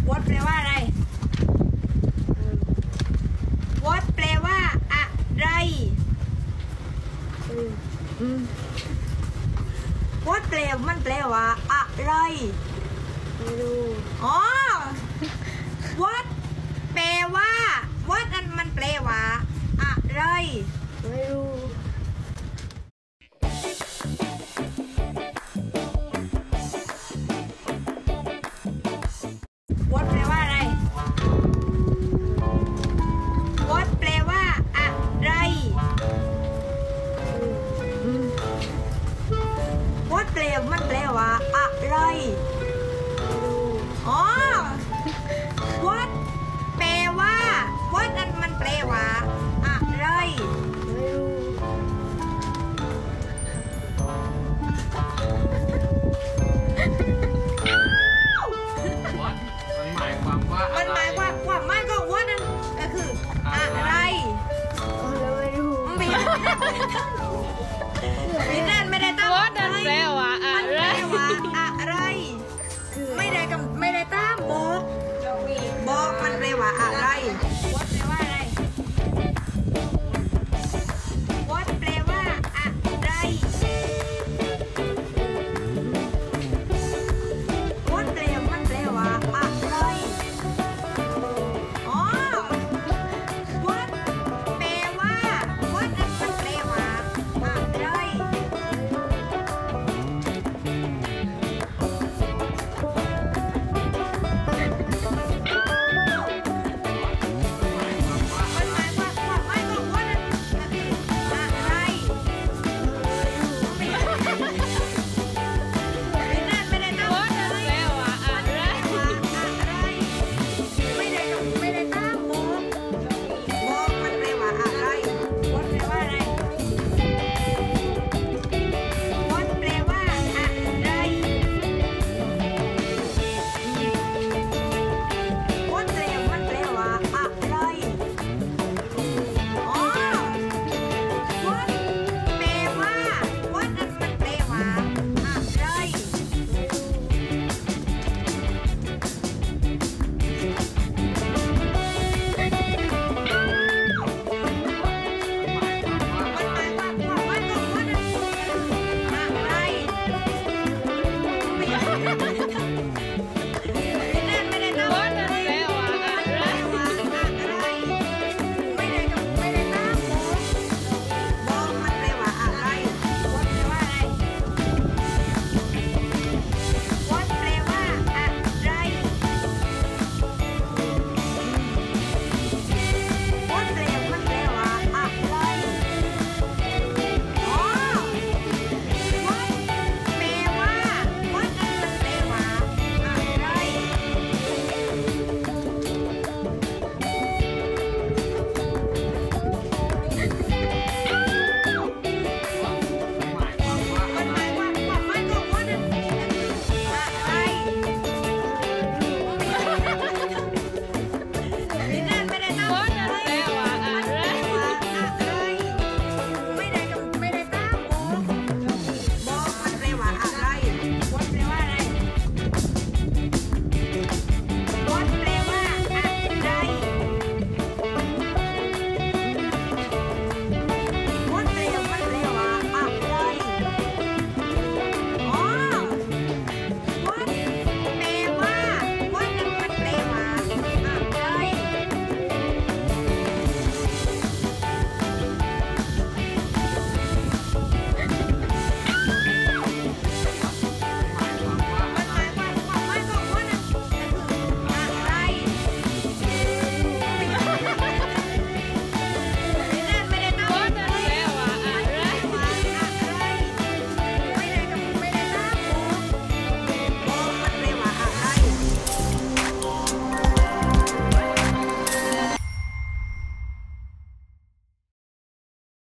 what แปลว่าอะไร what แปลว่าอะไรwhat แปลมันแปลว่าอะไรไม่รู้อ๋อ what แปลว่า what อันมันแปลว่าอะไรไม่รู้ what แปลว่าอะไร what แปลว่าอะไร what แปลมันแปลว่าอะไรอ๋อ what แปลว่า what อันมันแปลว่าอะไรไม่รู้ what มันหมายความว่าอะไรมันหมายความว่าไม่ก็ what นั่นก็คืออะไรไม่ได้ตั้งไม่ได้ตั้ง what นั่นแปลว่า